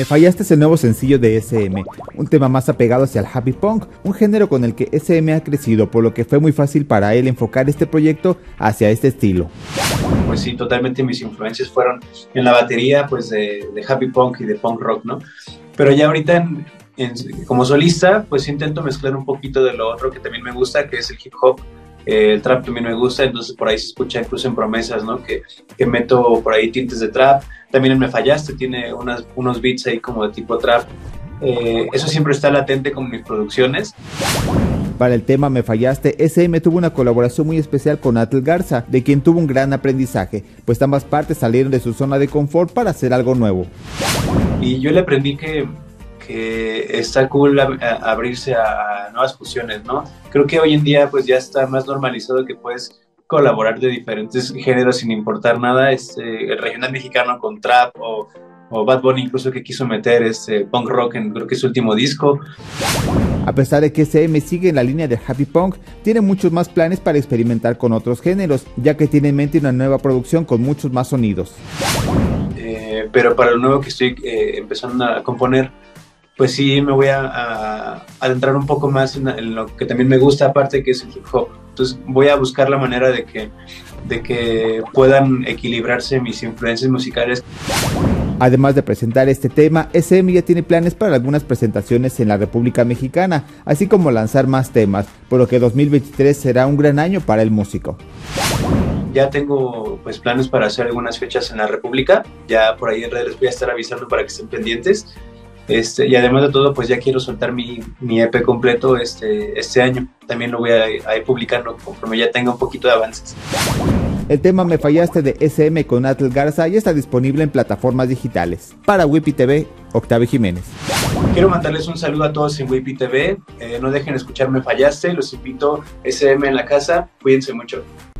Me fallaste es el nuevo sencillo de SM, un tema más apegado hacia el happy punk, un género con el que SM ha crecido, por lo que fue muy fácil para él enfocar este proyecto hacia este estilo. Pues sí, totalmente mis influencias fueron en la batería, pues de happy punk y de punk rock, ¿no? Pero ya ahorita como solista, pues intento mezclar un poquito de lo otro que también me gusta, que es el hip hop. El trap también me gusta, entonces por ahí se escucha incluso en Promesas, ¿no? Que meto por ahí tintes de trap. También en Me Fallaste tiene unos beats ahí como de tipo trap. Eso siempre está latente con mis producciones. Para el tema Me Fallaste, SM tuvo una colaboración muy especial con Atl Garza, de quien tuvo un gran aprendizaje, pues ambas partes salieron de su zona de confort para hacer algo nuevo. Y yo le aprendí que está cool abrirse a nuevas fusiones, ¿no? Creo que hoy en día pues ya está más normalizado que puedes colaborar de diferentes géneros sin importar nada, el regional mexicano con trap o Bad Bunny incluso que quiso meter punk rock en creo que su último disco. A pesar de que SM sigue en la línea del happy punk, tiene muchos más planes para experimentar con otros géneros, ya que tiene en mente una nueva producción con muchos más sonidos. Pero para lo nuevo que estoy empezando a componer, pues sí me voy a adentrar un poco más en lo que también me gusta, aparte que es el hip hop. Entonces voy a buscar la manera de que puedan equilibrarse mis influencias musicales. Además de presentar este tema, SM ya tiene planes para algunas presentaciones en la República Mexicana, así como lanzar más temas, por lo que 2023 será un gran año para el músico. Ya tengo pues planes para hacer algunas fechas en la República, ya por ahí en redes les voy a estar avisando para que estén pendientes. Y además de todo, pues ya quiero soltar mi EP completo este año. También lo voy a ir publicando conforme ya tenga un poquito de avances. El tema Me Fallaste de SM con Atl Garza ya está disponible en plataformas digitales. Para Whippy TV, Octavio Jiménez. Quiero mandarles un saludo a todos en Whippy TV. No dejen de escuchar Me Fallaste. Los invito, SM en la casa. Cuídense mucho.